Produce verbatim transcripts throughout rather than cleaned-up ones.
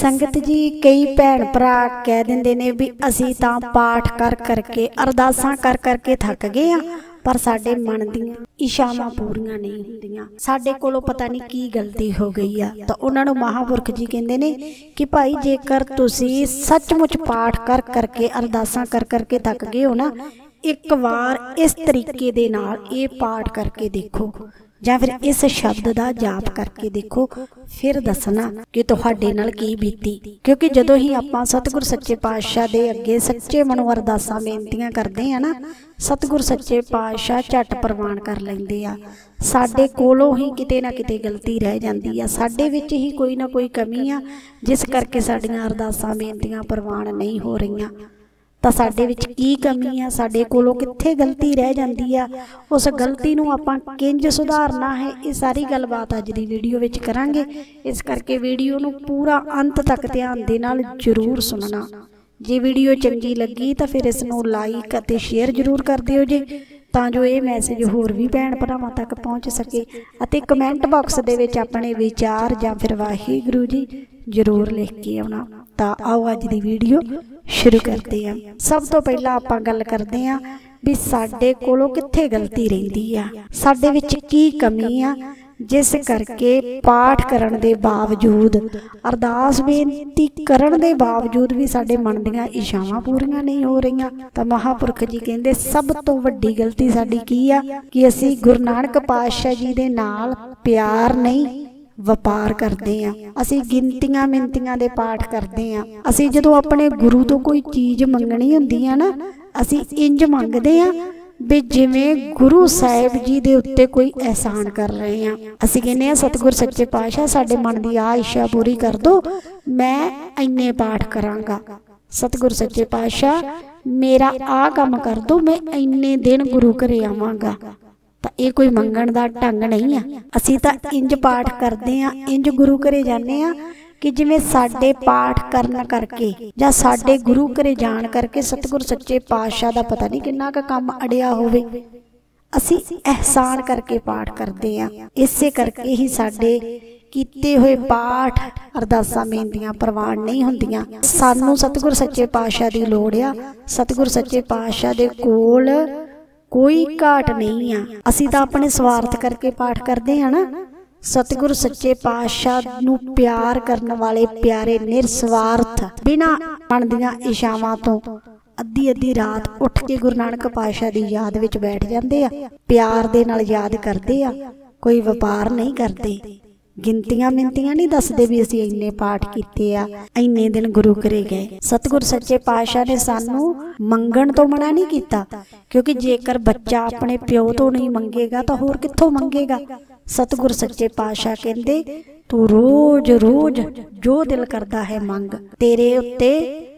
संगत जी कई भैन भरा कह देंदे ने भी असी तां पाठ कर करके अरदासां कर करके थक गए हाँ, पर साडे मन दीयां इच्छावां पूरीआं नहीं हुंदियां। साडे कोलों पता नहीं की गलती हो गई आ। तो उन्हां नूं महापुरख जी कहंदे ने कि भाई जेकर तुसीं सचमुच पाठ कर करके अरदासां कर करके थक गए हो ना, एक बार इस तरीके दे नाल ये पाठ करके देखो ਜਾਂ फिर इस शब्द का जाप करके देखो, फिर दसना कि तुहाडे नाल की बीती। क्योंकि जदों ही आपां सतगुर सच्चे पातशाह दे अगे सच्चे मनों अरदासां बेनतियां करदे आ ना, सतगुर सच्चे पातशाह झट प्रवान कर लैंदे आ। साडे कोलों ही किते ना किते गलती रह जांदी आ, साडे विच ही कोई ना कोई कमी आ, जिस करके साडीआं अरदासां बेनतियां प्रवान नहीं हो रहीआं। तो साडे विच की कमी आ, साडे कोलों कित्थे गलती रह जांदी आ, उस गलती नूं आपां किंज सुधारना है, ये सारी गलबात अज दी वीडियो विच करांगे। इस करके वीडियो नूं पूरा अंत तक ध्यान दे नाल जरूर सुनना। जे वीडियो चंगी लगी तो फिर इस नूं लाइक अते शेयर जरूर कर दिओ जे, तां जो ये मैसेज होर भी भैन भरावां तक पहुँच सके। अते कमेंट बॉक्स दे विच अपने विचार जां फिर वाहिगुरू जी जरूर लिख के आउणा। तां आओ अज दी वीडियो शुरू करते हैं। सब तो पहला आपां गल करते हैं भी साडे कोलों कित्थे गलती रहिंदी आ, साडे विच की कमी आ, जिस करके पाठ करन दे बावजूद अरदास बेनती करन दे बावजूद भी साडे मन दीआं इच्छावां पूरीआं नहीं हो रहीआं। तां महापुरख जी कहंदे सब तो वड्डी गलती साडी की आ कि असीं गुरु नानक पातशाह जी दे नाल प्यार नहीं वपार करते हैं। असी गिनतियां मिनतियां दे पाठ करते हैं। असी जदों अपने गुरु तो कोई चीज़ मंगनी हुंदी है ना, असी इंज मंगते हैं भी जिवें गुरु साहिब जी दे उत्ते कोई एहसान कर रहे हैं। असी कहने हैं सतगुर सच्चे पातशाह साडे मन की आ इच्छा पूरी कर दो, मैं इन्ने पाठ करांगा। सतगुर सच्चे पातशाह मेरा आ काम कर दो, मैं इन्ने दिन गुरु घरे आवांगा। तो ये कोई मंगण दा ढंग नहीं है। असी तो इंज पाठ करते हैं, इंज गुरु घरे जाने आ कि जिवें साडे पाठ करन करके जां साडे गुरु घरे जाण करके सतगुर सच्चे पातशाह दा पता नहीं किन्ना क काम अड़िया होवे। असी एहसान करके पाठ करते हैं। इसे करके ही साडे कीते हुए पाठ अरदासां बेनतियां प्रवान नहीं हुंदियां। सानू सतगुर सच्चे पातशाह दी लोड़ आ। सतगुर सच्चे पातशाह दे कोल कोई घाट नहीं आ। असी तो अपने स्वार्थ करके पाठ करते हैं ना। सतगुरु सच्चे पातशाह नूं प्यार करने वाले प्यारे निरस्वार्थ बिना मन दीआं इच्छावां तो अद्धी अद्धी रात उठ के गुरु नानक पातशाह दी याद विच बैठ जांदे आ, प्यार दे नाल याद करदे आ, कोई वपार नहीं करते, गिनतियां मिनतियां नहीं दसदे भी असीं इन्ने पाठ कीते आ, इन्ने दिन गुरु घरे गए। सतगुर सच्चे पातशाह ने सानू मंगण तो मना नहीं कीता, क्योंकि जेकर बच्चा अपने प्यो तो नहीं मंगेगा तो होर कित्थों मंगेगा। सतगुर सच्चे पातशाह कहंदे तू रोज रोज जो दिल करदा है मंग, तेरे उत्ते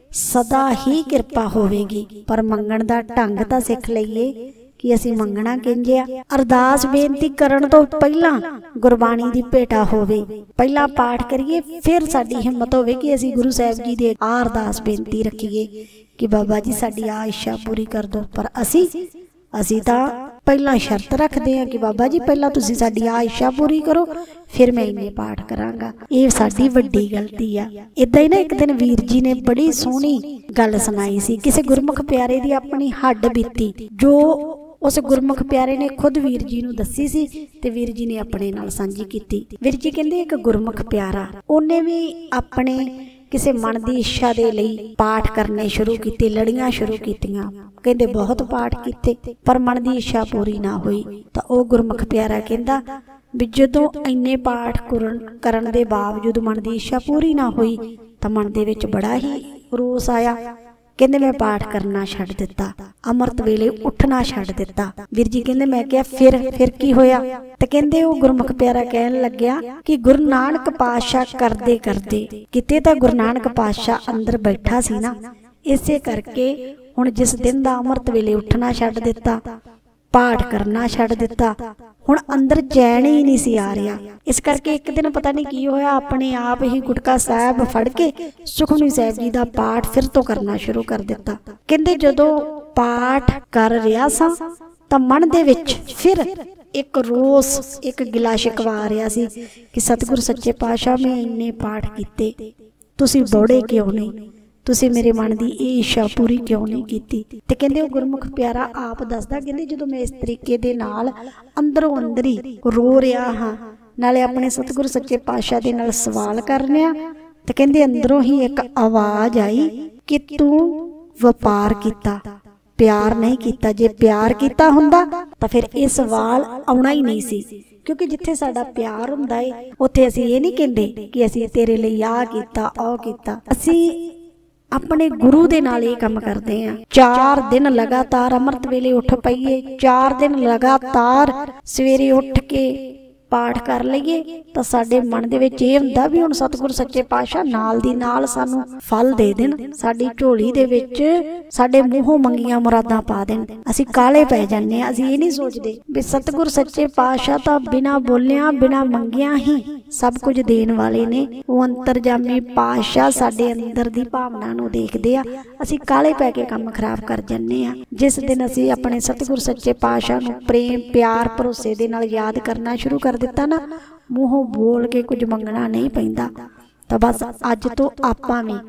सदा ही किरपा होवेगी। पर मंगण दा ढंग तां सिख लईए कि असी मंगना किंज आ। अरदास बेनती करन तो पहला गुरबाणी दी भेटा होवे, पहला पाठ करिए, फिर साडी हिम्मत होवे कि असी गुरु साहिब जी दे आ अरदास बेनती रखिए कि बाबा जी साडी आ इच्छा पूरी कर दो। पर असी असी तां पहला शर्त रखते हैं कि बाबा जी पहला तुसी साडी आ इच्छा पूरी करो, फिर मैं इन्ने पाठ करांगा। ये साडी वड्डी गलती आ। इदां ही ना एक दिन वीर जी ने बड़ी सोहनी गल सुनाई सी, किसी गुरमुख प्यारे दी अपनी हड्ड बीती जो उस गुरमुख प्यारे ने खुद वीर जी नूं दसी सी ते वीर जी ने अपने नाल सांझी कीती। वीर जी कहंदे एक गुरमुख प्यारा उन्हें भी अपने किसी मन की इच्छा दे लई पाठ करने शुरू किए, लड़ियां शुरू कीतियां, कहंदे बहुत पाठ कीते पर मन की इच्छा पूरी ना हुई। तो वह गुरमुख प्यारा कहंदा भी जदों इन्ने पाठ करन दे बावजूद मन की इच्छा पूरी ना हुई तो मन दे विच बड़ा ही रोस आया। कहंदे मैं पाठ करना छड्ड दिता, अमृत वेले उठना छड्ड दिता। वीर जी कहंदे मैं क्या फिर फिर की होया? ते कहंदे वो गुरमुख प्यारा कहन लग्या कि गुरु नानक पातशाह करदे करदे किते तां गुरु नानक पातशाह अंदर बैठा सी ना, इसे करके हुण जिस दिन दा अमृत वेले उठना छड्ड दिता, पाठ करना छड्ड दिता, हुण अंदर चैन ही नहीं सी आ रहा। इस करके एक दिन पता नहीं की होया, अपने आप ही गुटका साहब फड़ के सुखमनी साहिब जी दा पाठ फिर तो करना शुरू कर दिता। कहंदे जदों पाठ कर रहा सा तां मन दे विच फिर एक रोस एक गिला शिकवा आ रहा सी कि सतगुर सच्चे पातशाह में इन्ने पाठ कीते ਤੁਸੀਂ ਬੌੜੇ ਕਿਉਂ ਨਹੀਂ, ਤੁਸੀਂ ਮੇਰੇ ਮਨ ਦੀ ਇਹ ਇੱਛਾ ਪੂਰੀ ਕਿਉਂ ਨਹੀਂ ਕੀਤੀ। ਤੇ ਕਹਿੰਦੇ ਉਹ ਗੁਰਮੁਖ ਪਿਆਰਾ ਆਪ ਦੱਸਦਾ, ਕਹਿੰਦੇ ਜਦੋਂ ਮੈਂ ਇਸ ਤਰੀਕੇ ਦੇ ਨਾਲ ਅੰਦਰੋਂ ਅੰਦਰੀ ਰੋ ਰਿਹਾ ਹਾਂ, ਨਾਲੇ ਆਪਣੇ ਸਤਿਗੁਰੂ ਸੱਚੇ ਪਾਤਸ਼ਾਹ ਦੇ ਨਾਲ ਸਵਾਲ ਕਰ ਰਿਹਾ, ਤੇ ਕਹਿੰਦੇ ਅੰਦਰੋਂ ਹੀ ਇੱਕ ਆਵਾਜ਼ ਆਈ ਕਿ ਤੂੰ ਵਪਾਰ ਕੀਤਾ, ਪਿਆਰ ਨਹੀਂ ਕੀਤਾ। ਜੇ ਪਿਆਰ ਕੀਤਾ ਹੁੰਦਾ ਤਾਂ ਫਿਰ ਇਹ ਸਵਾਲ ਆਉਣਾ ਹੀ ਨਹੀਂ ਸੀ, ਕਿਉਂਕਿ ਜਿੱਥੇ ਸਾਡਾ ਪਿਆਰ ਹੁੰਦਾ ਏ ਉੱਥੇ ਅਸੀਂ ਇਹ ਨਹੀਂ ਕਹਿੰਦੇ ਕਿ ਅਸੀਂ ਤੇਰੇ ਲਈ ਆਹ ਕੀਤਾ ਉਹ ਕੀਤਾ। ਅਸੀਂ ਆਪਣੇ ਗੁਰੂ ਦੇ ਨਾਲ ਇਹ ਕੰਮ ਕਰਦੇ ਆ। ਚਾਰ ਦਿਨ ਲਗਾਤਾਰ ਅੰਮ੍ਰਿਤ ਵੇਲੇ ਉੱਠ ਪਈਏ, ਚਾਰ ਦਿਨ ਲਗਾਤਾਰ ਸਵੇਰੇ ਉੱਠ ਕੇ ਪਾਠ ਕਰ ਲਈਏ ਤਾਂ ਸਾਡੇ ਮਨ ਦੇ ਵਿੱਚ ਇਹ ਹੁੰਦਾ ਵੀ ਹੁਣ ਸਤਿਗੁਰੂ ਸੱਚੇ ਪਾਤਸ਼ਾਹ ਨਾਲ ਦੀ ਨਾਲ ਸਾਨੂੰ ਫਲ ਦੇ ਦੇਣ, ਸਾਡੀ ਝੋਲੀ ਦੇ ਵਿੱਚ ਸਾਡੇ ਮੂੰਹੋਂ ਮੰਗੀਆਂ ਮੁਰਾਦਾਂ ਪਾ ਦੇਣ। ਅਸੀਂ ਕਾਲੇ ਪੈ ਜਾਂਦੇ ਆ, ਅਸੀਂ ਇਹ ਨਹੀਂ ਸੋਚਦੇ ਵੀ ਸਤਿਗੁਰੂ ਸੱਚੇ ਪਾਤਸ਼ਾਹ ਤਾਂ ਬਿਨਾਂ ਬੋਲਿਆਂ ਬਿਨਾਂ ਮੰਗਿਆਂ ਹੀ ਸਭ ਕੁਝ ਦੇਣ ਵਾਲੇ ਨੇ। ਉਹ ਅੰਤਰਜਾਮੀ ਪਾਤਸ਼ਾਹ ਸਾਡੇ ਅੰਦਰ ਦੀ ਭਾਵਨਾ ਨੂੰ ਦੇਖਦੇ ਆ, ਅਸੀਂ ਕਾਲੇ ਪੈ ਕੇ ਕੰਮ ਖਰਾਬ ਕਰ ਜਾਂਦੇ ਆ। ਜਿਸ ਦਿਨ ਅਸੀਂ ਆਪਣੇ ਸਤਿਗੁਰੂ ਸੱਚੇ ਪਾਤਸ਼ਾਹ ਨੂੰ ਪ੍ਰੇਮ ਪਿਆਰ ਭਰੋਸੇ ਦੇ ਨਾਲ ਯਾਦ ਕਰਨਾ ਸ਼ੁਰੂ ਕਰ ਦਿੱਤਾ ਨਾ, ਮੂੰਹੋਂ ਬੋਲ ਕੇ ਕੁਝ ਮੰਗਣਾ ਨਹੀਂ ਪੈਂਦਾ। ਤਾਂ ਬਸ ਅੱਜ ਤੋਂ ਆਪਾਂ ਵੀ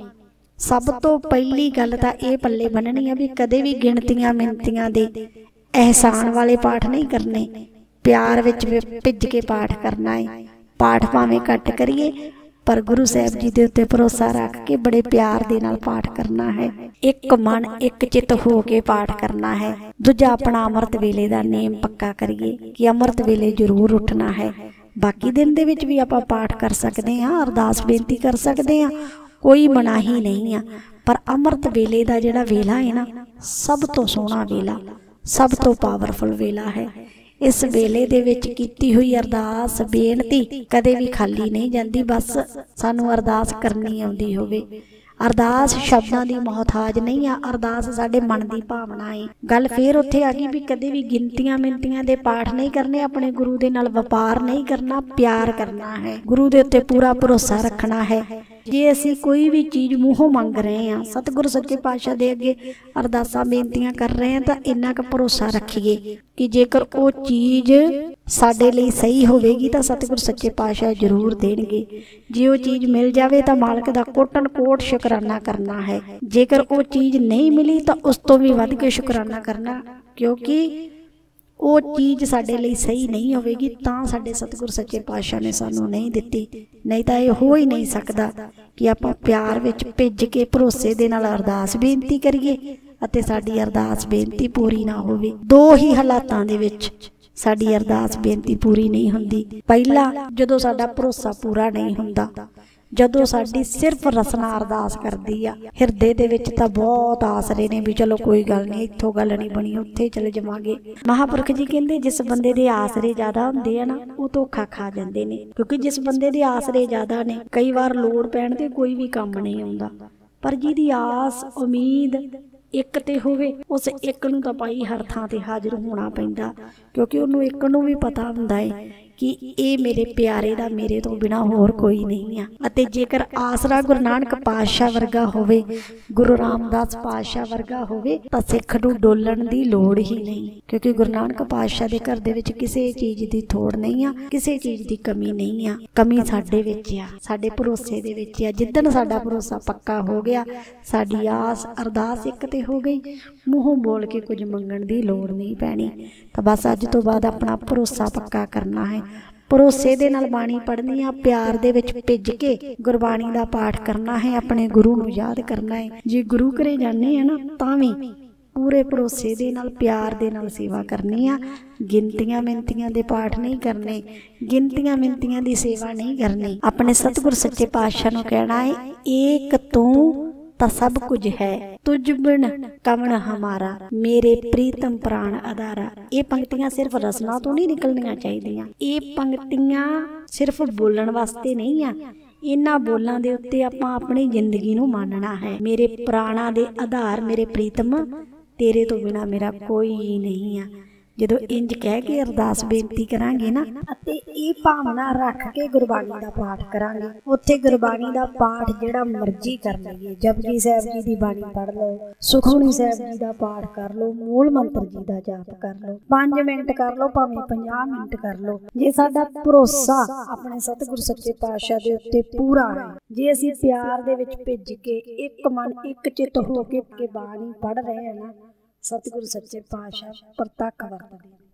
ਸਭ ਤੋਂ ਪਹਿਲੀ ਗੱਲ ਤਾਂ ਇਹ ਪੱਲੇ ਬੰਨਣੀ ਆ ਵੀ ਕਦੇ ਵੀ ਗਿਣਤੀਆਂ ਮਿੰਤੀਆਂ ਦੇ ਅਹਿਸਾਨ ਵਾਲੇ ਪਾਠ ਨਹੀਂ ਕਰਨੇ, ਪਿਆਰ ਵਿੱਚ ਭਿੱਜ ਕੇ ਪਾਠ ਕਰਨਾ ਹੈ। ਪਾਠ ਭਾਵੇਂ ਘੱਟ ਕਰੀਏ ਪਰ ਗੁਰੂ ਸਾਹਿਬ ਜੀ ਦੇ ਉੱਤੇ ਭਰੋਸਾ ਰੱਖ ਕੇ ਬੜੇ ਪਿਆਰ ਦੇ ਨਾਲ ਪਾਠ ਕਰਨਾ ਹੈ। ਇੱਕ ਮਨ ਇੱਕ ਚਿੱਤ ਹੋ ਕੇ ਪਾਠ ਕਰਨਾ ਹੈ। ਦੂਜਾ ਆਪਣਾ ਅੰਮ੍ਰਿਤ ਵੇਲੇ ਦਾ ਨੇਮ ਪੱਕਾ ਕਰੀਏ ਕਿ ਅੰਮ੍ਰਿਤ ਵੇਲੇ ਜ਼ਰੂਰ ਉੱਠਣਾ ਹੈ। ਬਾਕੀ ਦਿਨ ਦੇ ਵਿੱਚ ਵੀ ਆਪਾਂ ਪਾਠ ਕਰ ਸਕਦੇ ਹਾਂ, ਅਰਦਾਸ ਬੇਨਤੀ ਕਰ ਸਕਦੇ ਹਾਂ, ਕੋਈ ਮਨਾਹੀ ਨਹੀਂ ਆ। ਪਰ ਅੰਮ੍ਰਿਤ ਵੇਲੇ ਦਾ ਜਿਹੜਾ ਵੇਲਾ ਹੈ ਨਾ, ਸਭ ਤੋਂ ਸੋਹਣਾ ਵੇਲਾ, ਸਭ ਤੋਂ ਪਾਵਰਫੁਲ ਵੇਲਾ ਹੈ। ਇਸ ਵੇਲੇ ਦੇ ਵਿੱਚ ਕੀਤੀ ਹੋਈ ਅਰਦਾਸ ਬੇਨਤੀ ਕਦੇ ਵੀ ਖਾਲੀ ਨਹੀਂ ਜਾਂਦੀ। ਬਸ ਸਾਨੂੰ ਅਰਦਾਸ ਕਰਨੀ ਆਉਂਦੀ ਹੋਵੇ। ਅਰਦਾਸ ਸ਼ਬਦਾਂ ਦੀ ਮੁਹਤਾਜ ਨਹੀਂ ਆ, ਅਰਦਾਸ ਸਾਡੇ ਮਨ ਦੀ ਭਾਵਨਾ ਹੈ। ਗੱਲ ਫੇਰ ਉੱਥੇ ਆ ਗਈ ਵੀ ਕਦੇ ਵੀ ਗਿਣਤੀਆਂ ਮਿੰਤੀਆਂ ਦੇ ਪਾਠ ਨਹੀਂ ਕਰਨੇ, ਆਪਣੇ ਗੁਰੂ ਦੇ ਨਾਲ ਵਪਾਰ ਨਹੀਂ ਕਰਨਾ, ਪਿਆਰ ਕਰਨਾ ਹੈ, ਗੁਰੂ ਦੇ ਉੱਤੇ ਪੂਰਾ ਭਰੋਸਾ ਰੱਖਣਾ ਹੈ। ਜੇ ਅਸੀਂ ਕੋਈ ਵੀ ਚੀਜ਼ ਮੂੰਹੋਂ ਮੰਗ ਰਹੇ ਹਾਂ, ਸਤਿਗੁਰੂ ਸੱਚੇ ਪਾਤਸ਼ਾਹ ਦੇ ਅੱਗੇ ਅਰਦਾਸਾਂ ਬੇਨਤੀਆਂ ਕਰ ਰਹੇ ਹਾਂ, ਤਾਂ ਇੰਨਾ ਕੁ ਭਰੋਸਾ ਰੱਖੀਏ ਕਿ ਜੇਕਰ ਉਹ ਚੀਜ਼ ਸਾਡੇ ਲਈ ਸਹੀ ਹੋਵੇਗੀ ਤਾਂ ਸਤਿਗੁਰੂ ਸੱਚੇ ਪਾਤਸ਼ਾਹ ਜ਼ਰੂਰ ਦੇਣਗੇ। ਜੇ ਉਹ ਚੀਜ਼ ਮਿਲ ਜਾਵੇ ਤਾਂ ਮਾਲਕ ਦਾ ਕੋਟਨ ਕੋਟ ਸ਼ੁਕਰਾਨਾ ਕਰਨਾ ਹੈ। ਜੇਕਰ ਉਹ ਚੀਜ਼ ਨਹੀਂ ਮਿਲੀ ਤਾਂ ਉਸ ਤੋਂ ਵੀ ਵੱਧ ਕੇ ਸ਼ੁਕਰਾਨਾ ਕਰਨਾ, ਕਿਉਂਕਿ ਉਹ ਚੀਜ਼ ਸਾਡੇ ਲਈ ਸਹੀ ਨਹੀਂ ਹੋਵੇਗੀ ਤਾਂ ਸਾਡੇ ਸਤਿਗੁਰੂ ਸੱਚੇ ਪਾਤਸ਼ਾਹ ਨੇ ਸਾਨੂੰ ਨਹੀਂ ਦਿੱਤੀ। ਨਹੀਂ ਤਾਂ ਇਹ ਹੋ ਹੀ ਨਹੀਂ ਸਕਦਾ ਕਿ ਆਪਾਂ ਪਿਆਰ ਵਿੱਚ ਭਿੱਜ ਕੇ ਭਰੋਸੇ ਦੇ ਨਾਲ ਅਰਦਾਸ ਬੇਨਤੀ ਕਰੀਏ ਅਤੇ ਸਾਡੀ ਅਰਦਾਸ ਬੇਨਤੀ ਪੂਰੀ ਨਾ ਹੋਵੇ। ਦੋ ਹੀ ਹਾਲਾਤਾਂ ਦੇ ਵਿੱਚ ਸਾਡੀ ਅਰਦਾਸ ਬੇਨਤੀ ਪੂਰੀ ਨਹੀਂ ਹੁੰਦੀ। ਪਹਿਲਾ, ਜਦੋਂ ਸਾਡਾ ਭਰੋਸਾ ਪੂਰਾ ਨਹੀਂ ਹੁੰਦਾ, ਜਦੋਂ ਸਾਡੀ ਸਿਰਫ ਰਸਨਾ ਅਰਦਾਸ ਕਰਦੀ ਆ, ਹਿਰਦੇ ਦੇ ਵਿੱਚ ਤਾਂ ਬਹੁਤ ਆਸਰੇ ਨੇ ਵੀ ਚਲੋ ਕੋਈ ਗੱਲ ਨਹੀਂ, ਇੱਥੋਂ ਗੱਲ ਨਹੀਂ ਬਣੀ ਉੱਥੇ ਚਲੇ ਜਾਵਾਂਗੇ। ਮਹਾਂਪੁਰਖ ਜੀ ਕਹਿੰਦੇ ਜਿਸ ਬੰਦੇ ਦੇ ਆਸਰੇ ਜ਼ਿਆਦਾ ਹੁੰਦੇ ਆ ਨਾ, ਉਹ ਧੋਖਾ ਖਾ ਜਾਂਦੇ ਨੇ। ਕਿਉਂਕਿ ਜਿਸ ਬੰਦੇ ਦੇ ਆਸਰੇ ਜ਼ਿਆਦਾ ਨੇ, ਕਈ ਵਾਰ ਲੋੜ ਪੈਣ ਤੇ ਕੋਈ ਵੀ ਕੰਮ ਨਹੀਂ ਆਉਂਦਾ। ਪਰ ਜਿਹਦੀ ਆਸ ਉਮੀਦ ਇੱਕ ਤੇ ਹੋਵੇ, ਉਸ ਇੱਕ ਨੂੰ ਤਾਂ ਭਾਈ ਹਰ ਥਾਂ ਤੇ ਹਾਜ਼ਰ ਹੋਣਾ ਪੈਂਦਾ, ਕਿਉਂਕਿ ਉਹਨੂੰ ਇੱਕ ਨੂੰ ਵੀ ਪਤਾ ਹੁੰਦਾ ਹੈ ਕਿ ਇਹ ਮੇਰੇ ਪਿਆਰੇ ਦਾ ਮੇਰੇ ਤੋਂ ਬਿਨਾਂ ਹੋਰ ਕੋਈ ਨਹੀਂ ਆ। ਅਤੇ ਜੇਕਰ ਆਸਰਾ ਗੁਰੂ ਨਾਨਕ ਪਾਤਸ਼ਾਹ ਵਰਗਾ ਹੋਵੇ, ਗੁਰੂ ਰਾਮਦਾਸ ਪਾਤਸ਼ਾਹ ਵਰਗਾ ਹੋਵੇ, ਤਾਂ ਸਿੱਖ ਨੂੰ ਡੋਲਣ ਦੀ ਲੋੜ ਹੀ ਨਹੀਂ, ਕਿਉਂਕਿ ਗੁਰੂ ਨਾਨਕ ਪਾਤਸ਼ਾਹ ਦੇ ਘਰ ਦੇ ਵਿੱਚ ਕਿਸੇ ਚੀਜ਼ ਦੀ ਥੋੜ ਨਹੀਂ ਆ, ਕਿਸੇ ਚੀਜ਼ ਦੀ ਕਮੀ ਨਹੀਂ ਆ। ਕਮੀ ਸਾਡੇ ਵਿੱਚ ਆ, ਸਾਡੇ ਭਰੋਸੇ ਦੇ ਵਿੱਚ ਆ। ਜਿੱਦਣ ਸਾਡਾ ਭਰੋਸਾ ਪੱਕਾ ਹੋ ਗਿਆ, ਸਾਡੀ ਆਸ ਅਰਦਾਸ ਇੱਕ ਤੇ ਹੋ ਗਈ, ਮੂੰਹੋਂ ਬੋਲ ਕੇ ਕੁਝ ਮੰਗਣ ਦੀ ਲੋੜ ਨਹੀਂ ਪੈਣੀ। ਤਾਂ ਬਸ ਅੱਜ ਤੋਂ ਬਾਅਦ ਆਪਣਾ ਭਰੋਸਾ ਪੱਕਾ ਕਰਨਾ ਹੈ, ਭਰੋਸੇ ਦੇ ਨਾਲ ਬਾਣੀ ਪੜ੍ਹਨੀ ਆ, ਪਿਆਰ ਦੇ ਵਿੱਚ ਭਿੱਜ ਕੇ ਗੁਰਬਾਣੀ ਦਾ ਪਾਠ ਕਰਨਾ ਹੈ, ਆਪਣੇ ਗੁਰੂ ਨੂੰ ਯਾਦ ਕਰਨਾ ਹੈ। ਜੇ ਗੁਰੂ ਘਰੇ ਜਾਂਦੇ ਆ ਨਾ, ਤਾਂ ਵੀ ਪੂਰੇ ਭਰੋਸੇ ਦੇ ਨਾਲ ਪਿਆਰ ਦੇ ਨਾਲ ਸੇਵਾ ਕਰਨੀ ਆ। ਗਿਣਤੀਆਂ ਮਿੰਤੀਆਂ ਦੇ ਪਾਠ ਨਹੀਂ ਕਰਨੇ, ਗਿਣਤੀਆਂ ਮਿੰਤੀਆਂ ਦੀ ਸੇਵਾ ਨਹੀਂ ਕਰਨੀ। ਆਪਣੇ ਸਤਿਗੁਰ ਸੱਚੇ ਪਾਤਸ਼ਾਹ ਨੂੰ ਕਹਿਣਾ ਹੈ, ਏਕ ਤੂੰ ਤਾਂ ਸਭ ਕੁਝ ਹੈ, ਤੁਝ ਬਿਨ ਕਵਣ ਹਮਾਰਾ, ਮੇਰੇ ਪ੍ਰੀਤਮ ਪ੍ਰਾਣ ਆਧਾਰਾ। ਇਹ ਪੰਕਤੀਆਂ ਸਿਰਫ ਰਸਨਾ ਤੋਂ ਨਹੀਂ ਨਿਕਲਣੀਆਂ ਚਾਹੀਦੀਆਂ, ਇਹ ਪੰਕਤੀਆਂ ਸਿਰਫ ਬੋਲਣ ਵਾਸਤੇ ਨਹੀਂ ਆ। ਇਹਨਾਂ ਬੋਲਾਂ ਦੇ ਉੱਤੇ ਆਪਾਂ ਆਪਣੀ ਜ਼ਿੰਦਗੀ ਨੂੰ ਮੰਨਣਾ ਹੈ। ਮੇਰੇ ਪ੍ਰਾਣਾਂ ਦੇ ਆਧਾਰ ਮੇਰੇ ਪ੍ਰੀਤਮ, ਤੇਰੇ ਤੋਂ ਬਿਨਾ ਮੇਰਾ ਕੋਈ ਨਹੀਂ ਆ। ਜਦੋਂ ਇੰਜ ਕਹਿ ਕੇ ਅਰਦਾਸ ਬੇਨਤੀ ਕਰਾਂਗੇ ਨਾ ਅਤੇ ਇਹ ਭਾਵਨਾ ਰੱਖ ਕੇ ਗੁਰਬਾਣੀ ਦਾ ਪਾਠ ਕਰਾਂਗੇ, ਉੱਥੇ ਗੁਰਬਾਣੀ ਦਾ ਪਾਠ ਜਿਹੜਾ ਮਰਜ਼ੀ ਕਰ ਲਈਏ, ਜਪਜੀ ਸਾਹਿਬ ਜੀ ਦੀ ਬਾਣੀ ਪੜ੍ਹ ਲਓ, ਸੁਖਮਨੀ ਸਾਹਿਬ ਜੀ ਦਾ ਪਾਠ ਕਰ ਲਓ, ਮੂਲ ਮੰਤਰ ਜੀ ਦਾ ਜਾਪ ਕਰ ਲਓ, ਪੰਜ ਮਿੰਟ ਕਰ ਲਓ, ਭਾਵੇਂ ਪੰਜਾਹ ਮਿੰਟ ਕਰ ਲਓ। ਜੇ ਸਾਡਾ ਭਰੋਸਾ ਆਪਣੇ ਸਤਿਗੁਰੂ ਸੱਚੇ ਪਾਤਸ਼ਾਹ ਦੇ ਉੱਤੇ ਪੂਰਾ ਹੈ, ਜੇ ਅਸੀਂ ਪਿਆਰ ਦੇ ਵਿੱਚ ਭਿੱਜ ਕੇ ਇੱਕ ਮਨ ਇੱਕ ਚਿੱਤ ਹੋ ਕੇ ਬਾਣੀ ਪੜ੍ਹ ਰਹੇ ਹਾਂ ਨਾ, ਸਤਿਗੁਰੂ ਸੱਚੇ ਪਾਤਸ਼ਾਹ ਪ੍ਰਤੱਖ ਵਰਤਦੇ।